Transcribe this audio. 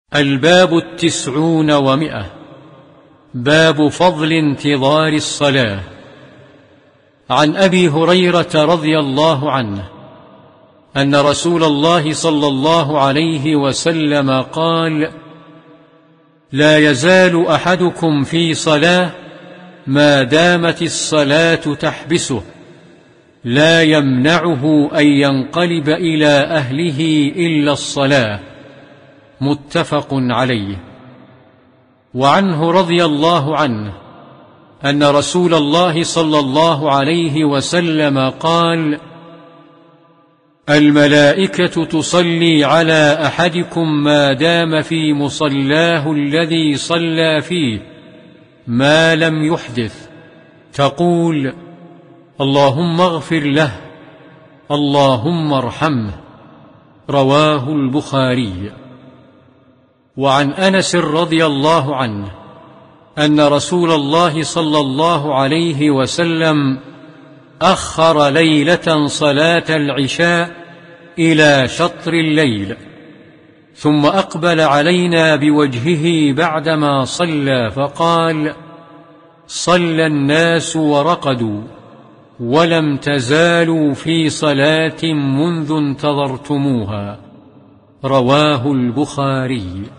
الباب 900. باب فضل انتظار الصلاة. عن أبي هريرة رضي الله عنه أن رسول الله صلى الله عليه وسلم قال: لا يزال أحدكم في صلاة ما دامت الصلاة تحبسه، لا يمنعه أن ينقلب إلى أهله إلا الصلاة. متفق عليه. وعنه رضي الله عنه أن رسول الله صلى الله عليه وسلم قال: الملائكة تصلي على أحدكم ما دام في مصلاه الذي صلى فيه ما لم يحدث، تقول: اللهم اغفر له، اللهم ارحمه. رواه البخاري. وعن أنس رضي الله عنه أن رسول الله صلى الله عليه وسلم أخر ليلة صلاة العشاء إلى شطر الليل، ثم أقبل علينا بوجهه بعدما صلى فقال: صلى الناس ورقدوا، ولم تزالوا في صلاة منذ انتظرتموها. رواه البخاري.